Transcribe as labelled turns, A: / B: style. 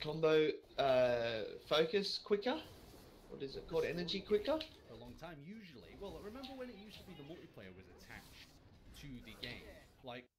A: combo focus quicker. What is it called? Energy quicker?
B: For a long time, usually. Well, remember when it used to be the multiplayer was attached to the game? Like,